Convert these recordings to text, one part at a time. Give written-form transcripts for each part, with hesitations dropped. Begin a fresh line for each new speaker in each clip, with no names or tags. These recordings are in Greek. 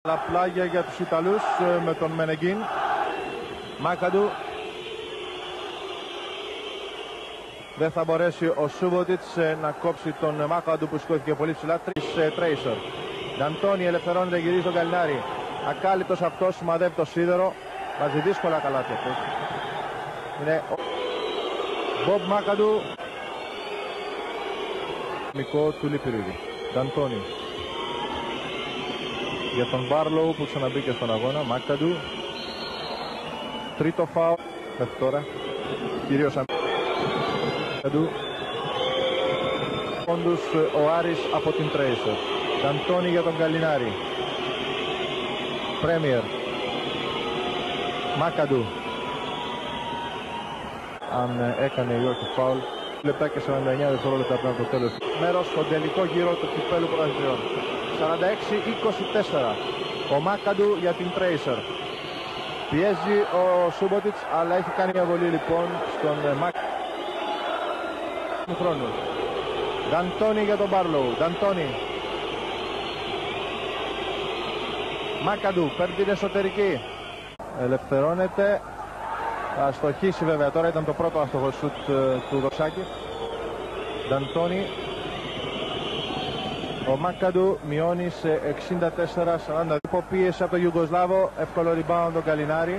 Τα πλάγια για τους Ιταλούς με τον Μενεγκίν. Μάκαντου. Δεν θα μπορέσει ο Σούμποτιτς να κόψει τον Μάκαντου που σηκώθηκε πολύ ψηλά. Τρέισερ. Νταντόνι ελευθερώνεται, γυρίζει τον Καλινάρη. Ακάλυπτος αυτός, σημαδεύει το σίδερο. Βάζει δύσκολα καλάθια αυτός. Είναι ο Μπομπ Μάκαντου. Μικρό του Λιπηρίδη. Νταντόνι. Για τον Μπάρλοου που ξαναμπήκε στον αγώνα. Μάκαντου. Τρίτο φάουλ μέχρι τώρα. Κυρίως Μάκαντου. Πόντους ο Άρης από την Tracer. Νταντόνι για τον Καλινάρη. Πρέμιερ. Μάκαντου. Αν έκανε ή όχι φάουλ. Λεπτά και 49 δευτερόλεπτα πριν από το τέλος. Μέρος στον τελικό γύρο του κυπέλου πρωταθλητριών. 46-24. Ο Μάκαντου για την Tracer. Πιέζει ο Σούμποτιτς, αλλά έχει κάνει μια βολή λοιπόν στον Μάκαντου του χρόνου. Νταντόνι για τον Μπάρλοου. Νταντόνι. Μάκαντου παίρνει την εσωτερική. Ελευθερώνεται. Θα στοχίσει βέβαια τώρα, ήταν το πρώτο άστοχο σουτ του Δοξάκη. Νταντόνι. Ο Μάκαντου μειώνει σε 64-40. Υποπίεση από τον Ιουγκοσλάβο. Εύκολο rebound τον Καλινάρη.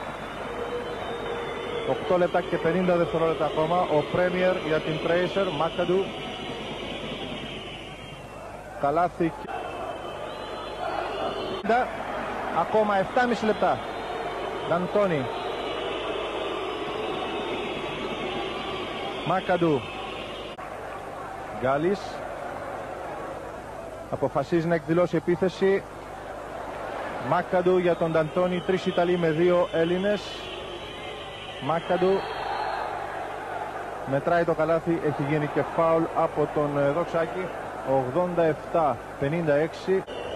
8 λεπτά και 50 δευτερόλεπτα ακόμα. Ο Πρέμιερ για την Tracer. Μάκαντου. Καλάθι. Ακόμα 7,5 λεπτά. Νταντόνι. Μάκαντου. Γκάλης. Αποφασίζει να εκδηλώσει επίθεση. Μάκαντου για τον Νταντόνι. 3 Ιταλοί με 2 Έλληνες. Μάκαντου. Μετράει το καλάθι. Έχει γίνει και φάουλ από τον Δοξάκη. 87-56.